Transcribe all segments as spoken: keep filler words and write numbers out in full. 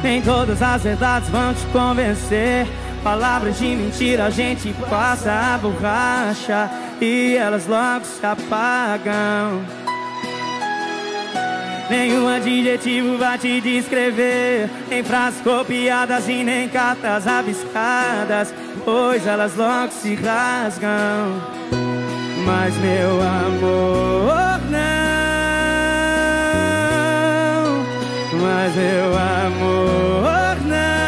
Nem todas as verdades vão te convencer. Palavras de mentira a gente passa a borracha e elas logo se apagam. Nenhum adjetivo vai te descrever, nem frases copiadas e nem cartas rabiscadas, pois elas logo se rasgam. Mas meu amor não, mas meu amor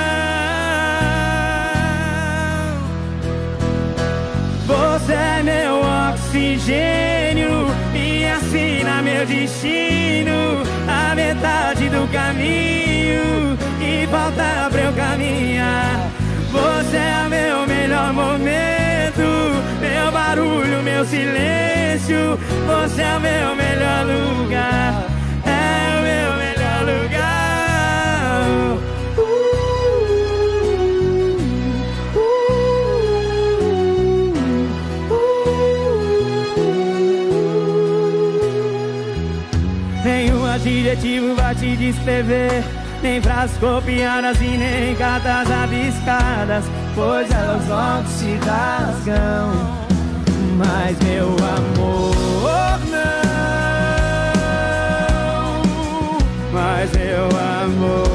não. Você é meu oxigênio, me assina meu destino, a metade do caminho e falta pra eu caminhar. Você é meu melhor momento, meu barulho, meu silêncio. Você é meu melhor lugar, é o meu melhor lugar. uh, uh, uh, uh. Nenhum adjetivo vai te descrever, nem frases copiadas e nem cartas rabiscadas, pois elas logo se rasgam. Mas meu amor não, mas meu amor